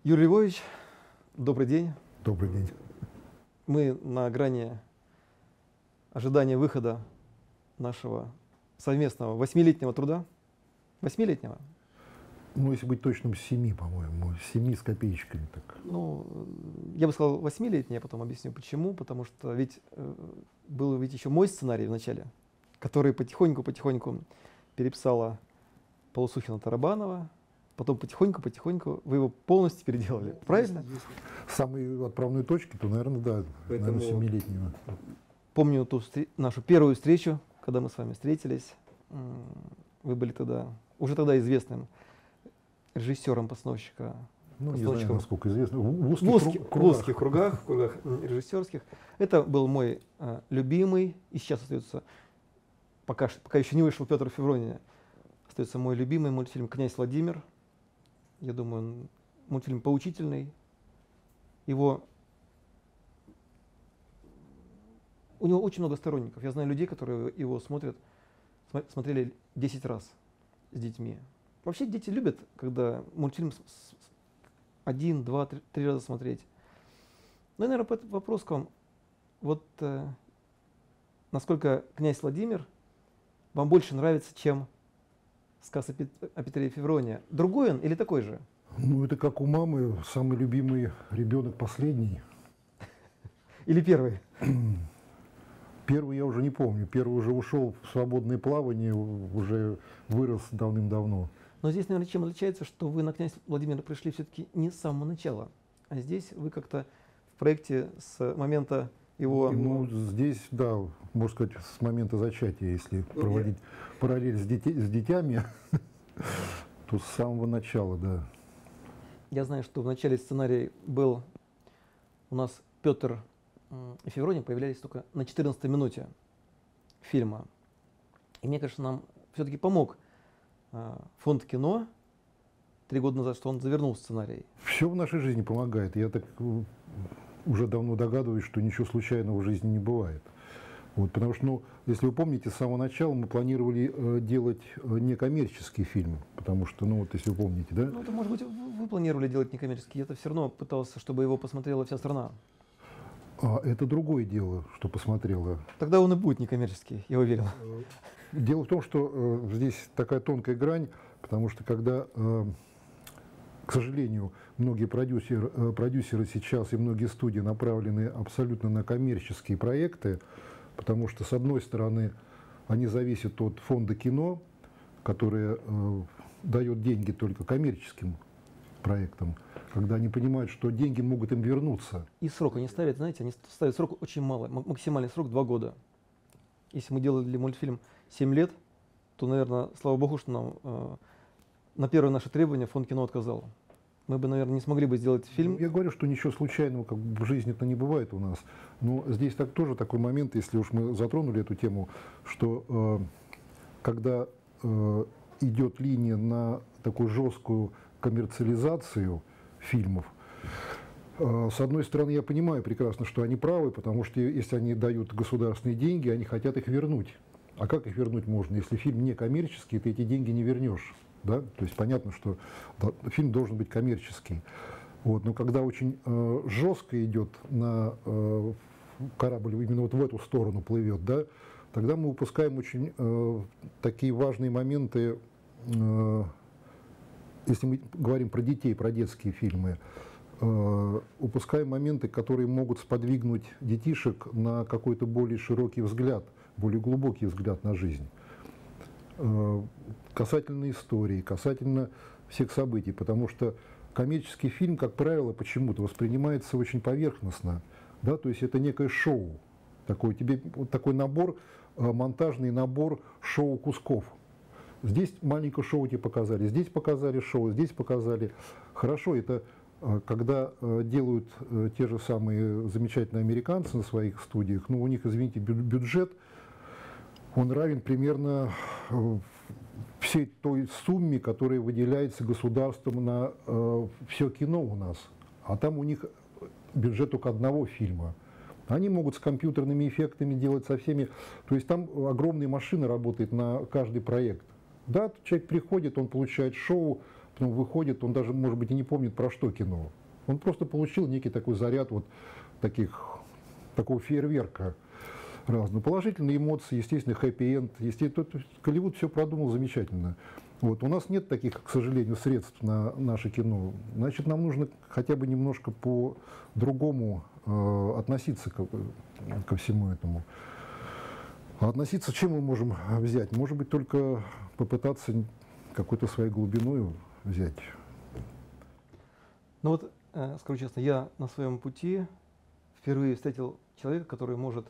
Юрий Львович, добрый день. Добрый день. Мы на грани ожидания выхода нашего совместного 8-летнего труда. 8-летнего? Ну, если быть точным, 7, по-моему. 7 с копеечками. Так. Ну, я бы сказал 8-летний, я потом объясню почему. Потому что ведь был еще мой сценарий в начале, который потихоньку переписала Полосухина-Тарабанова. Потом потихоньку вы его полностью переделали. Правильно? Самые отправные точки, то, наверное, да. Поэтому наверное, 7-летнего. Помню нашу первую встречу, когда мы с вами встретились. Вы были тогда, уже тогда известным режиссером, постановщика. Ну, не знаю, насколько известно. В узких кругах режиссерских. Это был мой любимый, и сейчас остается, пока еще не вышел Петр Феврония, остается мой любимый мультфильм «Князь Владимир». Я думаю, мультфильм поучительный. У него очень много сторонников. Я знаю людей, которые его смотрели 10 раз с детьми. Вообще дети любят, когда мультфильм 1, 2, 3 раза смотреть. Ну и, наверное, вопрос к вам. Вот насколько «Князь Владимир» вам больше нравится, чем сказ о Петре Февронии? Другой он или такой же? Ну, это как у мамы, самый любимый ребенок последний. Или первый? Первый я уже не помню. Первый уже ушел в свободное плавание, уже вырос давным-давно. Но здесь, наверное, чем отличается, что вы на «Князь Владимира» пришли все-таки не с самого начала, а здесь вы как-то в проекте с момента его... Ну, здесь, да, можно сказать, с момента зачатия, если проводить параллель с детьми, то с самого начала, да. Я знаю, что в начале сценария был у нас Петр и Феврония появлялись только на 14-й минуте фильма. И мне кажется, нам все-таки помог фонд кино 3 года назад, что он завернул сценарий. Все в нашей жизни помогает. Я так уже давно догадываюсь, что ничего случайного в жизни не бывает. Вот, потому что, ну, если вы помните, с самого начала мы планировали делать некоммерческий фильм. Потому что, ну вот, если вы помните, да? Ну, это, может быть, вы планировали делать некоммерческий, я-то все равно пытался, чтобы его посмотрела вся страна. А это другое дело, что посмотрела. Тогда он и будет некоммерческий, я уверен. Дело в том, что здесь такая тонкая грань, потому что когда, к сожалению, многие продюсеры сейчас и многие студии направлены абсолютно на коммерческие проекты, потому что, с одной стороны, они зависят от фонда кино, которое дает деньги только коммерческим проектам, когда они понимают, что деньги могут им вернуться. И срок они ставят, знаете, они ставят срок очень мало, максимальный срок 2 года. Если мы делали мультфильм 7 лет, то, наверное, слава богу, что нам на первое наше требование фонд кино отказал. Мы бы, наверное, не смогли бы сделать фильм. Я говорю, что ничего случайного как бы в жизни-то не бывает у нас. Но здесь тоже такой момент, если уж мы затронули эту тему, что когда идет линия на такую жесткую коммерциализацию фильмов, с одной стороны, я понимаю прекрасно, что они правы, потому что если они дают государственные деньги, они хотят их вернуть. А как их вернуть можно? Если фильм не коммерческий, ты эти деньги не вернешь. Да? То есть понятно, что фильм должен быть коммерческий. Вот. Но когда очень жестко идет на корабль, именно вот в эту сторону плывет, да, тогда мы упускаем очень такие важные моменты, если мы говорим про детей, про детские фильмы, упускаем моменты, которые могут сподвигнуть детишек на какой-то более широкий взгляд, более глубокий взгляд на жизнь. Касательно истории, касательно всех событий, потому что коммерческий фильм, как правило, почему-то воспринимается очень поверхностно, да, то есть это некое шоу, вот такой набор, монтажный набор шоу кусков. Здесь маленькое шоу тебе показали, здесь показали шоу, здесь показали. Хорошо, это когда делают те же самые замечательные американцы на своих студиях, ну, у них, извините, бюджет, он равен примерно всей той сумме, которая выделяется государством на все кино у нас. А там у них бюджет только одного фильма. Они могут с компьютерными эффектами делать со всеми. То есть там огромная машина работает на каждый проект. Да, человек приходит, он получает шоу, потом выходит, он даже, может быть, и не помнит, про что кино. Он просто получил некий такой заряд вот такого фейерверка разного. Положительные эмоции, естественно, хэппи-энд. Естественно, Голливуд все продумал замечательно. Вот. У нас нет таких, к сожалению, средств на наше кино. Значит, нам нужно хотя бы немножко по-другому относиться ко всему этому. А относиться чем мы можем взять? Может быть, только попытаться какой-то своей глубиной взять. Ну вот, скажу честно, я на своем пути впервые встретил человека, который может...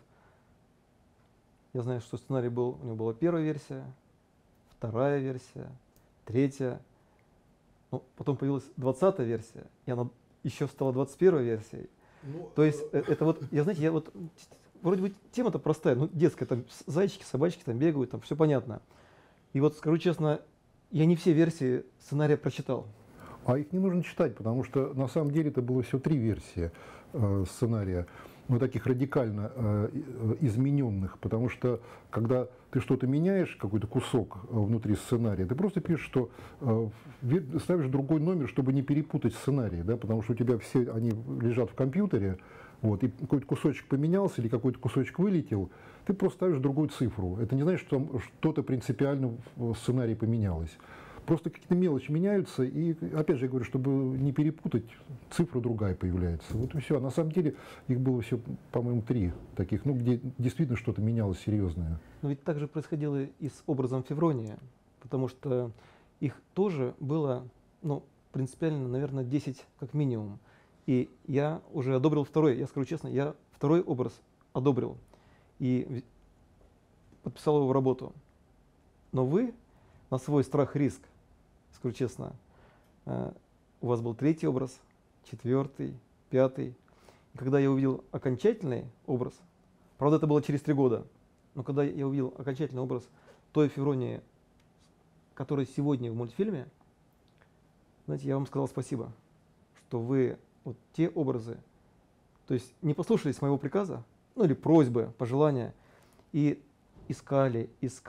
Я знаю, что сценарий был, у него была первая версия, вторая версия, третья. Ну, потом появилась 20-я версия, и она еще стала 21-й версией. То есть это вот, знаете, вроде бы тема-то простая, ну, детская, там зайчики, собачки там бегают, там все понятно. И вот скажу честно, я не все версии сценария прочитал. А их не нужно читать, потому что на самом деле это было всего 3 версии сценария, но таких радикально измененных, потому что когда ты что-то меняешь, какой-то кусок внутри сценария, ты просто пишешь, что ставишь другой номер, чтобы не перепутать сценарий, да, потому что у тебя все они лежат в компьютере, вот, и какой-то кусочек поменялся или какой-то кусочек вылетел, ты просто ставишь другую цифру. Это не значит, что там что-то принципиально в сценарии поменялось. Просто какие-то мелочи меняются, и, опять же, я говорю, чтобы не перепутать, цифра другая появляется. Вот и все. А на самом деле их было все, по-моему, 3 таких, ну, где действительно что-то менялось серьезное. Но ведь так же происходило и с образом Феврония, потому что их тоже было, ну, принципиально, наверное, 10 как минимум. И я уже одобрил второй, я скажу честно, я второй образ одобрил и подписал его в работу. Но вы на свой страх и риск, скажу честно, у вас был 3-й образ, 4-й, 5-й. И когда я увидел окончательный образ, правда, это было через 3 года, но когда я увидел окончательный образ той Февронии, которая сегодня в мультфильме, знаете, я вам сказал спасибо, что вы вот те образы, то есть не послушались моего приказа, ну или просьбы, пожелания, и искали.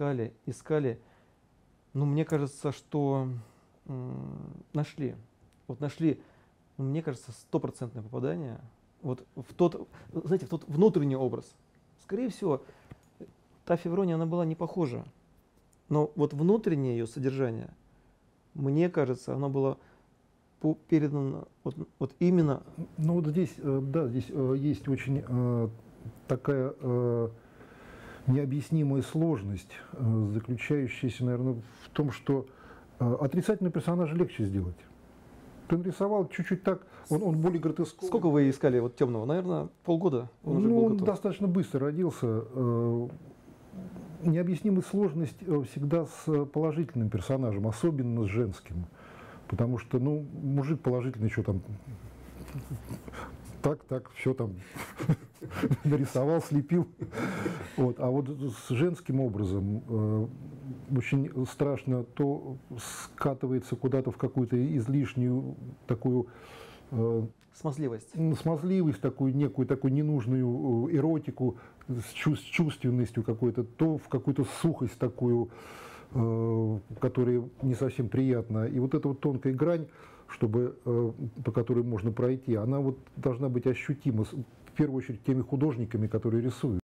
Ну, мне кажется, что нашли. Вот нашли, ну, мне кажется, 100% попадание вот в тот, знаете, в тот внутренний образ. Скорее всего, та Феврония, она была не похожа. Но вот внутреннее ее содержание, мне кажется, оно было передано вот именно... Ну вот здесь, да, здесь есть очень такая необъяснимая сложность, заключающаяся, наверное, в том, что отрицательный персонаж легче сделать. Ты нарисовал чуть-чуть так, он более гротесковый. Сколько вы искали вот темного? Наверное, полгода он уже был он готов. Достаточно быстро родился. Необъяснимая сложность всегда с положительным персонажем, особенно с женским. Потому что, ну, мужик положительный, что там, так, все там нарисовал, слепил. Вот. А вот с женским образом очень страшно, то скатывается куда-то в какую-то излишнюю такую... Смазливость. Смазливость, такую некую такую ненужную эротику с чувственностью какой-то, то в какую-то сухость такую, которая не совсем приятна. И вот эта вот тонкая грань, чтобы, по которой можно пройти, она вот должна быть ощутима, в первую очередь, теми художниками, которые рисуют.